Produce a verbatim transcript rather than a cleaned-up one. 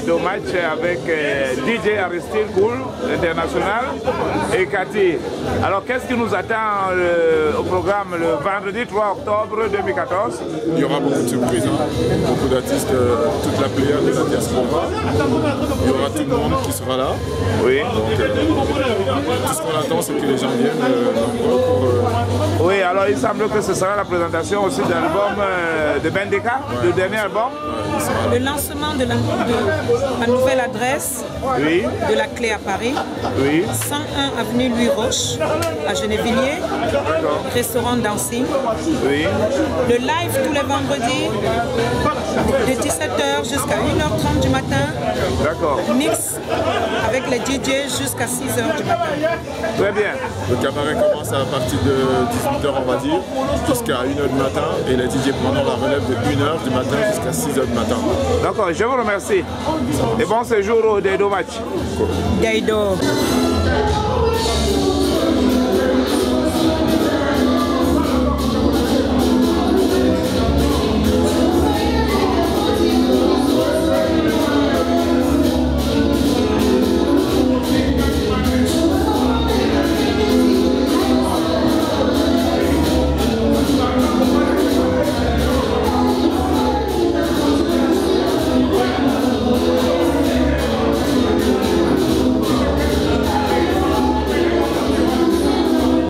Daido Match avec euh, D J Aristide Cool, international, et Cathy. Alors, qu'est-ce qui nous attend euh, au programme le vendredi trois octobre deux mille quatorze? Il y aura beaucoup de surprises, hein. Beaucoup d'artistes, euh, toute la pléiade de la diaspora. Il y aura tout le monde qui sera là. Oui. Donc, euh, tout ce qu'on attend, c'est que les gens viennent euh, nombreux pour... Euh... Oui, alors il semble que ce sera la présentation aussi de l'album euh, de Bendeka, ouais. Le dernier album. Le lancement de, la, de ma nouvelle adresse, oui. De la Clé à Paris, oui. cent un avenue Louis Roche, à Gennevilliers, restaurant Dancing. Oui. Le live tous les vendredis, de dix-sept heures jusqu'à une heure trente du matin. D'accord. Mix avec les D J jusqu'à six heures du matin. Très bien. Le cabaret commence à partir de dix-huit heures, on va dire, jusqu'à une heure du matin. Et les D J prendront la relève de une heure du matin jusqu'à six heures du matin. D'accord, je vous remercie. Et bon séjour au Daido Match. Daido.